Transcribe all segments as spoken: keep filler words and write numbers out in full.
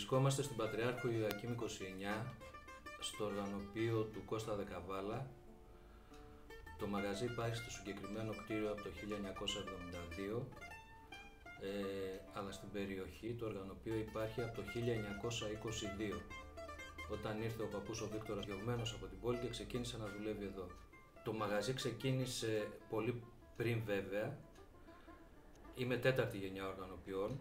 Βρισκόμαστε στην Πατριάρχου Ιωακήμ είκοσι εννιά, στο οργανοπείο του Κώστα Δεκαβάλα. Το μαγαζί υπάρχει στο συγκεκριμένο κτίριο από το χίλια εννιακόσια εβδομήντα δύο, ε, αλλά στην περιοχή το οργανοπείο υπάρχει από το χίλια εννιακόσια είκοσι δύο, όταν ήρθε ο παππούς ο Βίκτορας διωγμένος από την πόλη και ξεκίνησε να δουλεύει εδώ. Το μαγαζί ξεκίνησε πολύ πριν βέβαια. Είμαι τέταρτη γενιά οργανοποιών.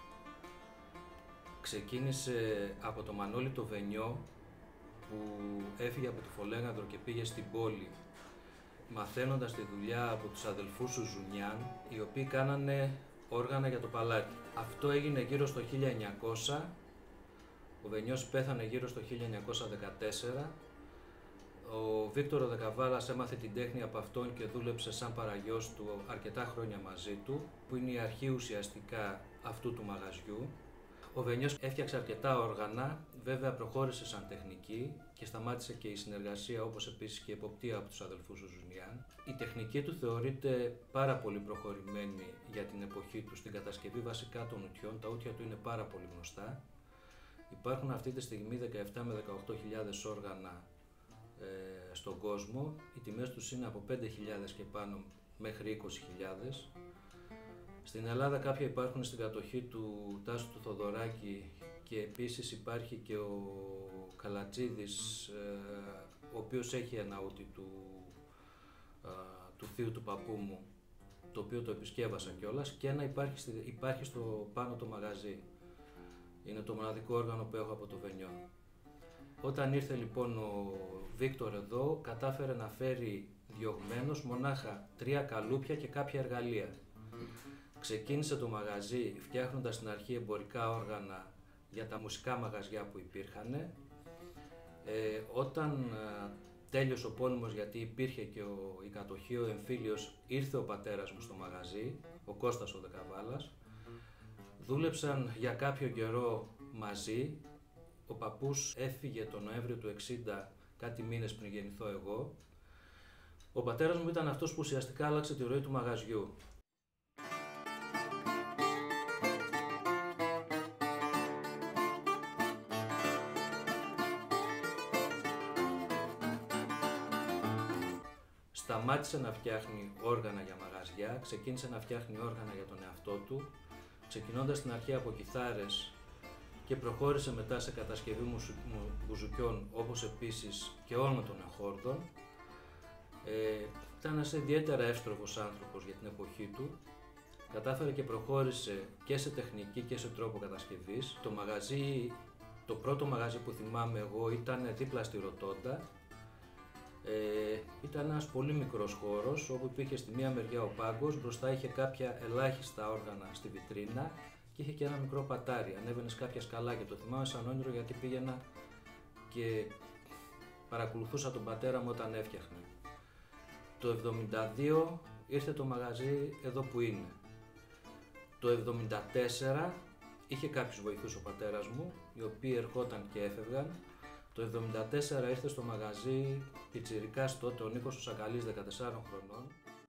Ξεκίνησε από το Μανώλη το Βενιό, που έφυγε από τη Φολέγανδρο και πήγε στην πόλη, μαθαίνοντας τη δουλειά από τους αδελφούς του Ζουνιάν, οι οποίοι κάνανε όργανα για το παλάτι. Αυτό έγινε γύρω στο χίλια εννιακόσια, ο Βενιός πέθανε γύρω στο χίλια εννιακόσια δεκατέσσερα. Ο Βίκτορο Δεκαβάλας έμαθε την τέχνη από αυτόν και δούλεψε σαν παραγιός του αρκετά χρόνια μαζί του, που είναι η αρχή ουσιαστικά αυτού του μαγαζιού. Ο Βενιός έφτιαξε αρκετά όργανα, βέβαια προχώρησε σαν τεχνική και σταμάτησε και η συνεργασία, όπως επίσης και η εποπτεία από τους αδελφούς του Ζουνιάν. Η τεχνική του θεωρείται πάρα πολύ προχωρημένη για την εποχή του στην κατασκευή βασικά των ουτιών. Τα ουτια του είναι πάρα πολύ γνωστά. Υπάρχουν αυτή τη στιγμή δεκαεπτά με δεκαοκτώ χιλιάδες όργανα ε, στον κόσμο. Οι τιμές τους είναι από πέντε χιλιάδες και πάνω μέχρι είκοσι χιλιάδες. Στην Ελλάδα κάποια υπάρχουν στην κατοχή του Τάσου του Θοδωράκη και επίσης υπάρχει και ο Καλατζίδης, ο οποίος έχει ένα ούτι του, του θείου του παππού μου, το οποίο το επισκέβασα κιόλας, και ένα υπάρχει, υπάρχει στο πάνω το μαγαζί. Είναι το μοναδικό όργανο που έχω από το Βενιό. Όταν ήρθε λοιπόν ο Βίκτορ εδώ, κατάφερε να φέρει διωγμένος μονάχα τρία καλούπια και κάποια εργαλεία. Ξεκίνησε το μαγαζί φτιάχνοντας στην αρχή εμπορικά όργανα για τα μουσικά μαγαζιά που υπήρχαν. Ε, όταν ε, τέλειωσε ο πόλεμος, γιατί υπήρχε και ο, η κατοχή, ο εμφύλιος, ήρθε ο πατέρας μου στο μαγαζί, ο Κώστας ο Δεκαβάλας. Δούλεψαν για κάποιο καιρό μαζί. Ο παππούς έφυγε τον Νοέμβριο του εξήντα, κάτι μήνες πριν γεννηθώ εγώ. Ο πατέρας μου ήταν αυτός που ουσιαστικά άλλαξε τη ροή του μαγαζιού. Σταμάτησε να φτιάχνει όργανα για μαγαζιά, ξεκίνησε να φτιάχνει όργανα για τον εαυτό του, ξεκινώντας στην αρχή από κιθάρες και προχώρησε μετά σε κατασκευή μπουζουκιών, όπως επίσης και όλων των εχόρδων. Ε, ήταν ένας ιδιαίτερα εύστροφος άνθρωπος για την εποχή του. Κατάφερε και προχώρησε και σε τεχνική και σε τρόπο κατασκευής. Το μαγαζί, το πρώτο μαγαζί που θυμάμαι εγώ ήταν δίπλα στη Ρωτόντα. Ε, ήταν ένας πολύ μικρός χώρος, όπου υπήρχε στη μία μεριά ο πάγκος, μπροστά είχε κάποια ελάχιστα όργανα στη βιτρίνα και είχε και ένα μικρό πατάρι. Ανέβαινες κάποια σκαλάκια. Το θυμάμαι σαν όνειρο, γιατί πήγαινα και παρακολουθούσα τον πατέρα μου όταν έφτιαχνε. Το εβδομήντα δύο ήρθε το μαγαζί εδώ που είναι. Το εβδομήντα τέσσερα είχε κάποιους βοηθούς ο πατέρας μου, οι οποίοι ερχόταν και έφευγαν. Το εβδομήντα τέσσερα ήρθε στο μαγαζί πιτσιρικάς τότε ο Νίκος ο Σακαλής, δεκατεσσάρων χρονών.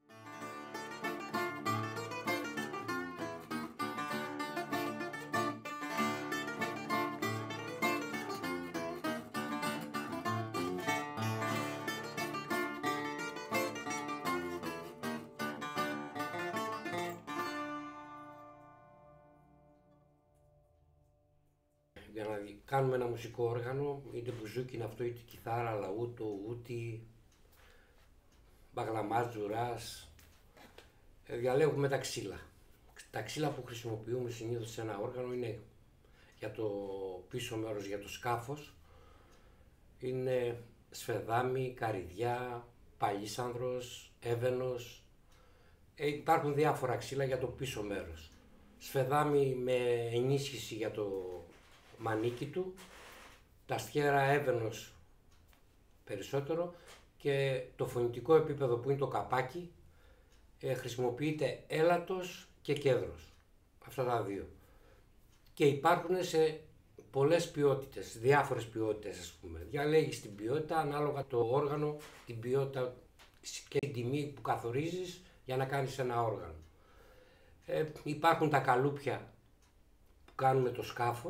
Για να κάνουμε ένα μουσικό όργανο, είτε μπουζούκι είναι αυτό, είτε κιθάρα, λαούτο, ούτι, μπαγλαμάς, τζουράς, διαλέγουμε τα ξύλα. Τα ξύλα που χρησιμοποιούμε συνήθως σε ένα όργανο είναι για το πίσω μέρος, για το σκάφος, είναι σφεδάμι, καρυδιά, παλίσανδρος, έβαινος. Ε, υπάρχουν διάφορα ξύλα για το πίσω μέρος. Σφεδάμι με ενίσχυση για το μανίκι του, τα στιέρα έβαινος περισσότερο, και το φωνητικό επίπεδο που είναι το καπάκι ε, χρησιμοποιείται έλατος και κέδρος, αυτά τα δύο, και υπάρχουν σε πολλές ποιότητες, διάφορες ποιότητες ας πούμε. Διαλέγεις την ποιότητα ανάλογα το όργανο, την ποιότητα και την τιμή που καθορίζεις για να κάνεις ένα όργανο. Ε, υπάρχουν τα καλούπια που κάνουμε το σκάφος,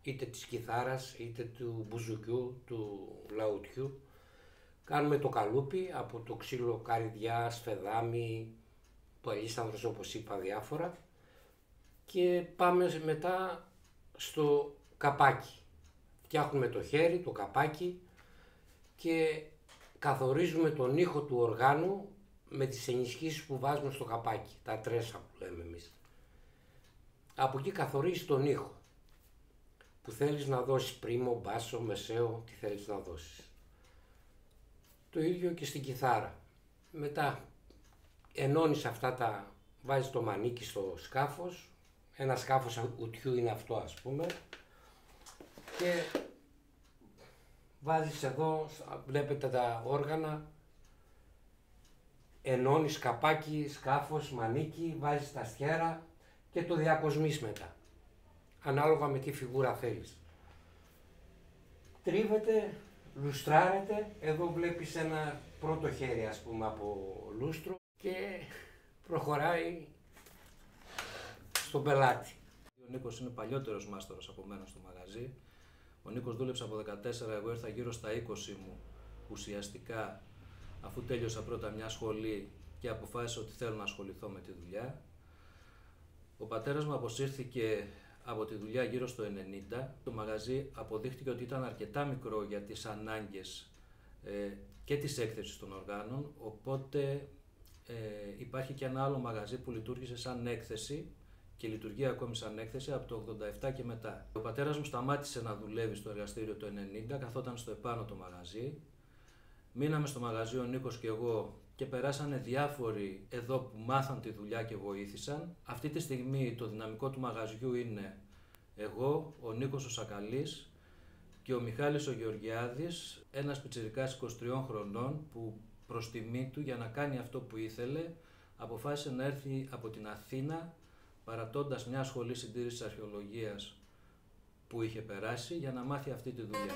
είτε της κιθάρας, είτε του μπουζουκιού, του λαουτιού. Κάνουμε το καλούπι από το ξύλο καρυδιά, σφεδάμι, παλίστανθος όπως είπα διάφορα και πάμε μετά στο καπάκι. Φτιάχνουμε το χέρι, το καπάκι και καθορίζουμε τον ήχο του οργάνου με τις ενισχύσεις που βάζουμε στο καπάκι, τα τρέσα που λέμε εμείς. Από εκεί καθορίζεις τον ήχο που θέλεις να δώσεις, πρίμο, μπάσο, μεσαίο, τι θέλεις να δώσεις. Το ίδιο και στην κιθάρα. Μετά ενώνεις αυτά τα, βάζεις το μανίκι στο σκάφος, ένα σκάφος ουτιού είναι αυτό ας πούμε, και βάζεις εδώ, βλέπετε τα όργανα, ενώνεις καπάκι, σκάφος, μανίκι, βάζεις τα στιέρα και το διακοσμείς μετά, ανάλογα με τι φιγούρα θέλεις. Τρίβεται, λουστράρεται, εδώ βλέπεις ένα πρώτο χέρι ας πούμε από λούστρο και προχωράει στον πελάτη. Ο Νίκος είναι παλιότερος μάστορας από μένα στο μαγαζί. Ο Νίκος δούλεψε από δεκατέσσερα, εγώ ήρθα γύρω στα είκοσι μου ουσιαστικά, αφού τέλειωσα πρώτα μια σχολή και αποφάσισα ότι θέλω να ασχοληθώ με τη δουλειά. Ο πατέρας μου αποσύρθηκε από τη δουλειά γύρω στο ενενήντα. Το μαγαζί αποδείχτηκε ότι ήταν αρκετά μικρό για τις ανάγκες ε, και της έκθεσης των οργάνων, οπότε ε, υπάρχει και ένα άλλο μαγαζί που λειτουργήσε σαν έκθεση και λειτουργεί ακόμη σαν έκθεση από το ογδόντα επτά και μετά. Ο πατέρας μου σταμάτησε να δουλεύει στο εργαστήριο το ενενήντα, καθόταν στο επάνω το μαγαζί. Μείναμε στο μαγαζί ο Νίκος και εγώ και περάσανε διάφοροι εδώ που μάθαν τη δουλειά και βοήθησαν. Αυτή τη στιγμή το δυναμικό του μαγαζιού είναι εγώ, ο Νίκος ο Σακαλής και ο Μιχάλης ο Γεωργιάδης, ένας πιτσιρικάς είκοσι τριών χρονών που προς τιμή του, για να κάνει αυτό που ήθελε, αποφάσισε να έρθει από την Αθήνα παρατώντας μια σχολή συντήρησης αρχαιολογίας που είχε περάσει για να μάθει αυτή τη δουλειά.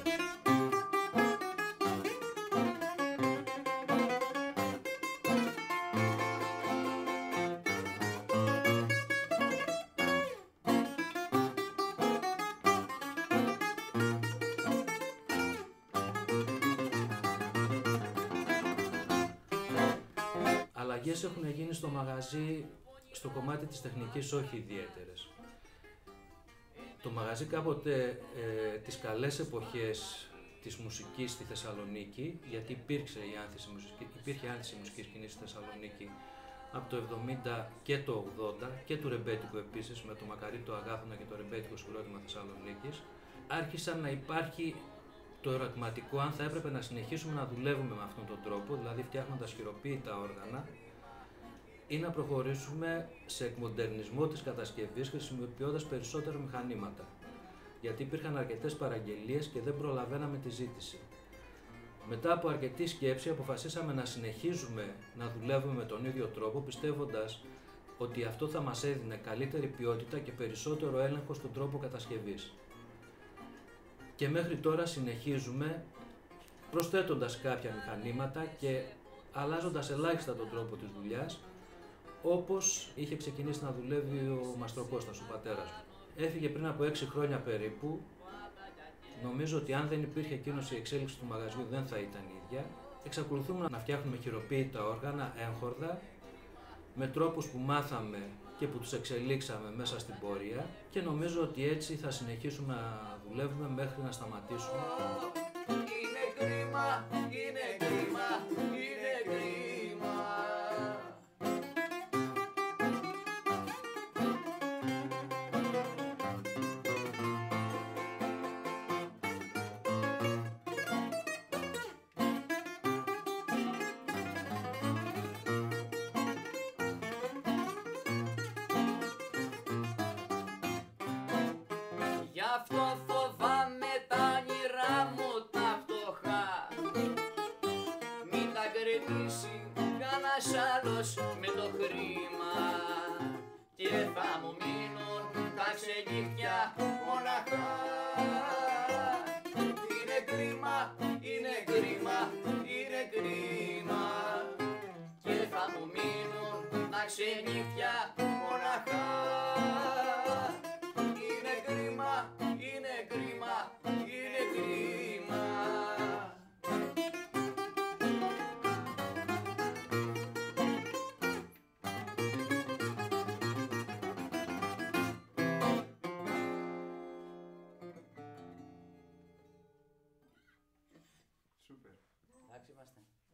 Αλλαγές έχουν γίνει στο μαγαζί, στο κομμάτι της τεχνικής όχι ιδιαίτερες. Το μαγαζί κάποτε ε, τις καλές εποχές της μουσικής στη Θεσσαλονίκη, γιατί υπήρξε η άνθηση, υπήρχε άνθηση μουσικής σκηνής στη Θεσσαλονίκη από το εβδομήντα και το ογδόντα και του ρεμπέτικου επίσης, με το Μακαρίτο Αγάθωνα και το ρεμπέτικο συγκρότημα Θεσσαλονίκης, άρχισαν να υπάρχει το ερωτηματικό αν θα έπρεπε να συνεχίσουμε να δουλεύουμε με αυτόν τον τρόπο, δηλαδή φτιάχνοντας χειροποίητα όργανα, ή να προχωρήσουμε σε εκμοντερνισμό της κατασκευής χρησιμοποιώντας περισσότερα μηχανήματα. Γιατί υπήρχαν αρκετές παραγγελίες και δεν προλαβαίναμε τη ζήτηση. Μετά από αρκετή σκέψη αποφασίσαμε να συνεχίζουμε να δουλεύουμε με τον ίδιο τρόπο, πιστεύοντας ότι αυτό θα μας έδινε καλύτερη ποιότητα και περισσότερο έλεγχο στον τρόπο κατασκευής. Και μέχρι τώρα συνεχίζουμε προσθέτοντας κάποια μηχανήματα και αλλάζοντας ελάχιστα τον τρόπο της δουλειάς, όπως είχε ξεκινήσει να δουλεύει ο Μαστροκώστας, ο πατέρας μου. Έφυγε πριν από έξι χρόνια περίπου. Νομίζω ότι αν δεν υπήρχε εκείνος, η εξέλιξη του μαγαζιού δεν θα ήταν ίδια. Εξακολουθούμε να φτιάχνουμε χειροποίητα όργανα, έγχορδα, με τρόπους που μάθαμε και που τους εξελίξαμε μέσα στην πορεία, και νομίζω ότι έτσι θα συνεχίσουμε να δουλεύουμε μέχρι να σταματήσουμε. Είναι κρίμα, είναι κρίμα, είναι κρίμα. Γι' αυτό φοβάμαι τα όνειρά μου τα φτωχά. Μην τα γκρεμίσει κανένας άλλος με το χρήμα, και θα μου μείνουν τα ξενύχια μοναχά. Είναι κρίμα, είναι κρίμα, είναι κρίμα, και θα μου μείνουν τα ξενύχια